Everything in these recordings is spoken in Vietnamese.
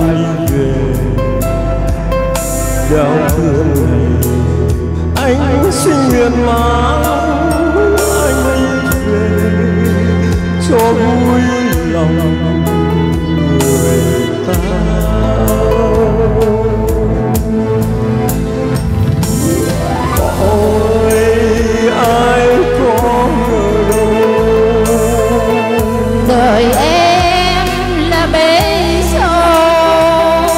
anh về đau thương này. Anh xin nguyện mang anh về cho vui lòng người ta. Ôi ai có ngờ đâu đời em là bể sâu.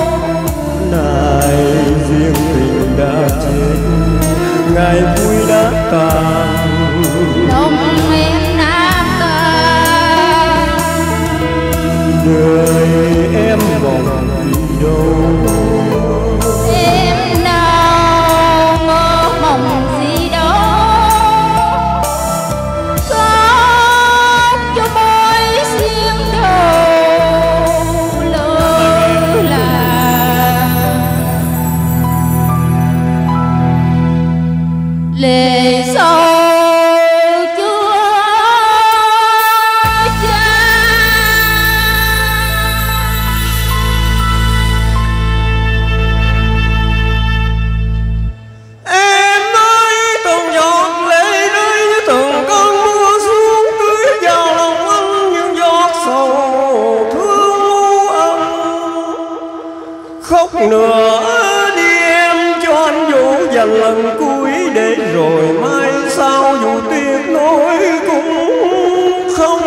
này riêng tình đã chết, ngày vui đã tàn, Lòng em nát tan. đời em vòng đi đâu. Em nào mơ mộng gì đó, khóc cho môi riêng đầu lỡ làng. Lệ sâu chưa chan. Em ơi từng giọt lệ rơi như từng cơn mưa xuống tưới vào lòng anh những giọt sầu thương âm. Khóc nữa đi em cho anh dỗ dành lần cuối, để rồi mai sau dù tiếc nối cũng không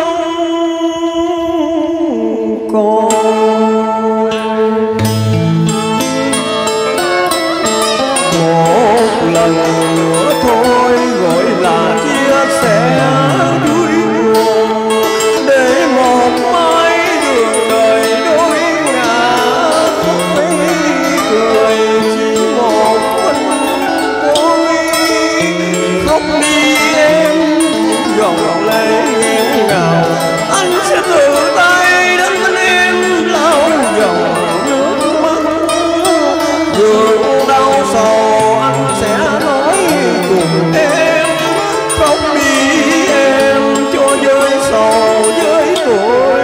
còn. Một lần nữa thôi gọi là chia sẻ vui buồn, để một mai đường đời đôi ngả với cười chỉ một mình tôi. Khóc đi em dòng lệ nghẹn ngào, anh sẽ tự tay đánh em lau dòng nước mắt. Đường đau sầu anh sẽ nói cùng em, khóc đi em cho vơi sầu với tôi.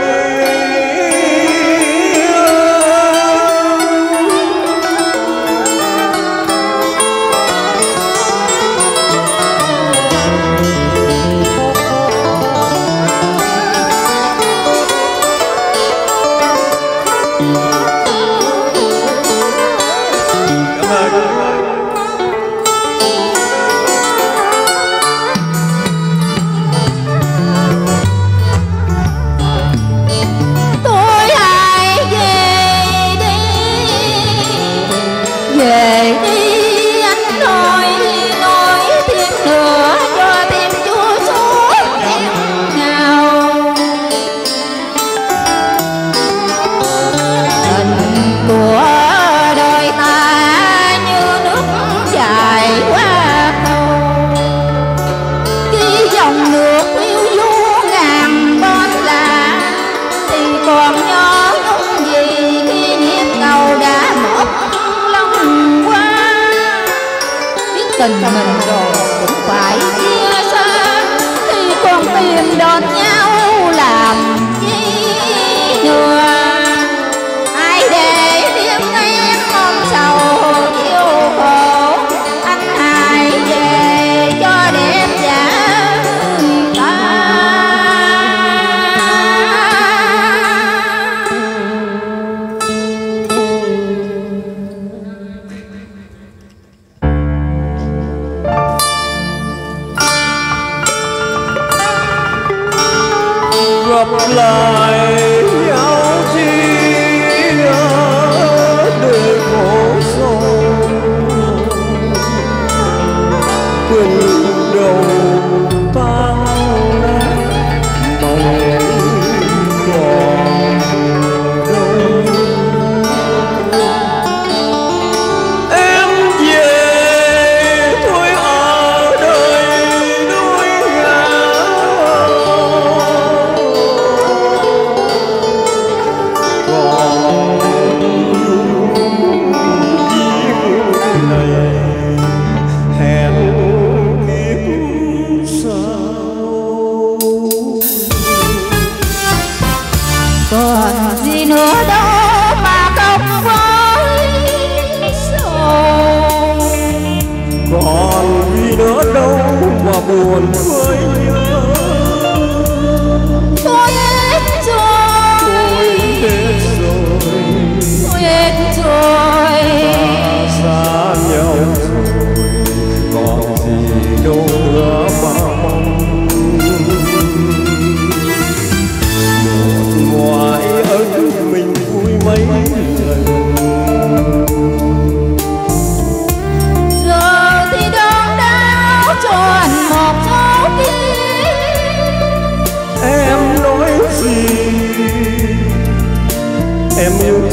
Cảm ơn. Tôi hãy về đi anh nói thêm nữa cho thêm chua xót em nào. Tình của đời ta như nước chảy qua cầu, khi dòng nước phiêu du ngàn bên lạ, thì còn nhớ lúc gì khi nhịp cầu đã một lòng qua. Biết tình mình rồi cũng phải chia xa, thì còn tìm đón nhau làm chi nữa. Ai để riêng em mong sầu yêu khổ, anh hãy về cho đẹp giá người ta.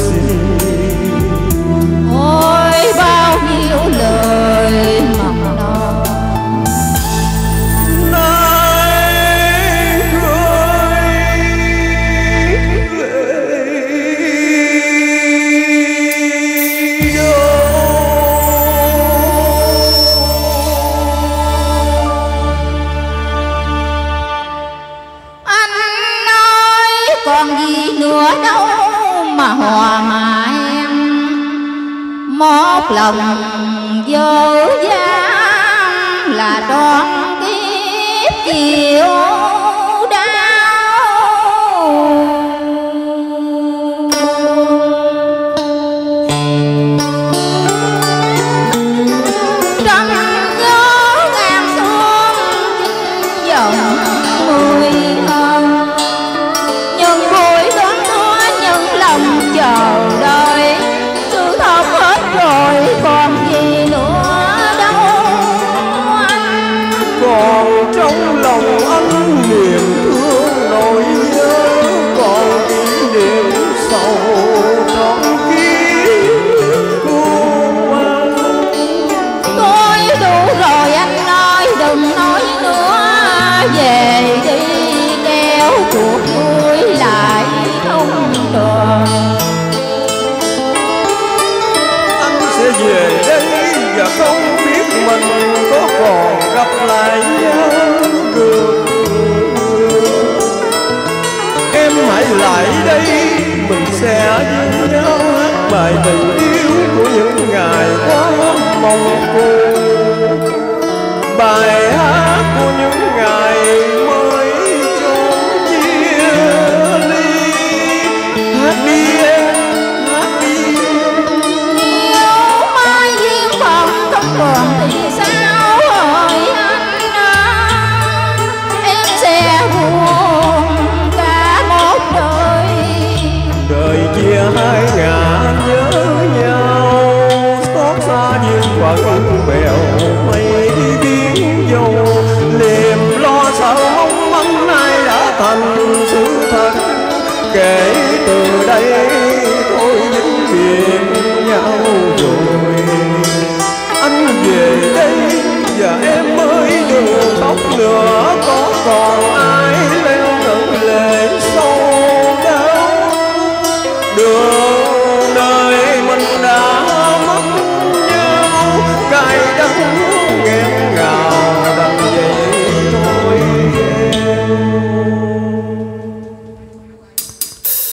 gì. Ôi bao nhiêu lời mộng non nay gửi về đâu. anh ơi còn gì nữa đâu mà hòa mà em một lòng dở dang là đón kiếp chịu đau. Trăng nhớ ngàn thương dòng mười hơn nhưng vui đón nó những lòng chờ đợi sự thật hết rồi còn gì nữa đâu anh. Còn trong lòng anh niềm thương nỗi nhớ, còn kỷ niệm sầu trong kiếp của anh. Tôi đủ rồi anh ơi đừng nói nữa, về đi kéo cuộc vui lại không được. Anh sẽ về đây và không biết mình có còn gặp lại nhau được. Em hãy lại đây mình sẽ với nhau hát bài tình yêu của những ngày quá mong cô, bài hát của những ngày mới chốn chia ly. Hát đi em, hát đi. Nếu mai duyên phận không còn thì sao hỡi anh à? Em sẽ buồn cả một đời. Đời chia hai ngả nhớ nhau, xót xa duyên phận bèo mây biến dâu. Liềm lo sợ mong manh nay đã thành sự thật, kể từ đây thôi vĩnh viễn nhau rồi. Anh về đây và em mới đừng khóc nữa, có còn ai leo ngẩn lệ sâu đau được.